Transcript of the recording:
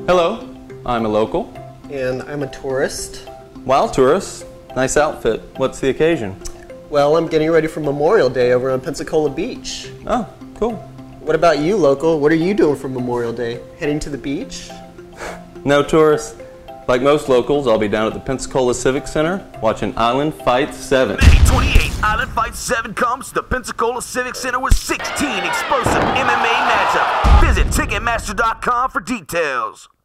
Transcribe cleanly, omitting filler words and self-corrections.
Hello, I'm a local. And I'm a tourist. Wild tourist. Nice outfit. What's the occasion? Well, I'm getting ready for Memorial Day over on Pensacola Beach. Oh, cool. What about you, local? What are you doing for Memorial Day? Heading to the beach? No tourist. Like most locals, I'll be down at the Pensacola Civic Center watching Island Fight 7. May 28th, Island Fight 7 comes to the Pensacola Civic Center with 16 explosive MMA matchups. Visit Ticketmaster.com for details.